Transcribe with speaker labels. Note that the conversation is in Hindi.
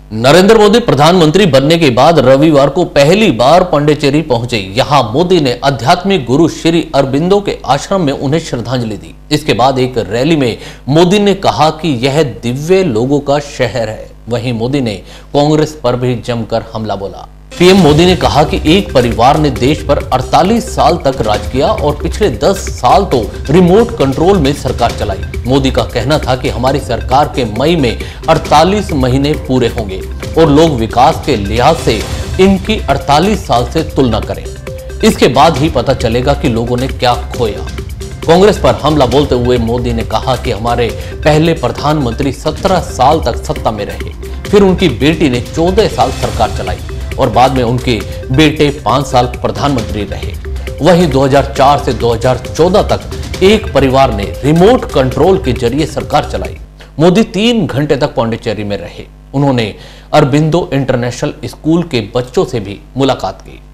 Speaker 1: नरेंद्र मोदी प्रधानमंत्री बनने के बाद रविवार को पहली बार पांडिचेरी पहुंचे। यहां मोदी ने आध्यात्मिक गुरु श्री अरबिंदो के आश्रम में उन्हें श्रद्धांजलि दी। इसके बाद एक रैली में मोदी ने कहा कि यह दिव्य लोगों का शहर है। वहीं मोदी ने कांग्रेस पर भी जमकर हमला बोला। पीएम मोदी ने कहा कि एक परिवार ने देश पर 48 साल तक राज किया और पिछले 10 साल तो रिमोट कंट्रोल में सरकार चलाई। मोदी का कहना था कि हमारी सरकार के मई में 48 महीने पूरे होंगे और लोग विकास के लिहाज से इनकी 48 साल से तुलना करें। इसके बाद ही पता चलेगा कि लोगों ने क्या खोया। कांग्रेस पर हमला बोलते हुए मोदी ने कहा कि हमारे पहले प्रधानमंत्री 17 साल तक सत्ता में रहे, फिर उनकी बेटी ने 14 साल सरकार चलाई और बाद में उनके बेटे 5 साल प्रधानमंत्री रहे। वहीं 2004 से 2014 तक एक परिवार ने रिमोट कंट्रोल के जरिए सरकार चलाई। मोदी 3 घंटे तक पांडिचेरी में रहे। उन्होंने अरबिंदो इंटरनेशनल स्कूल के बच्चों से भी मुलाकात की।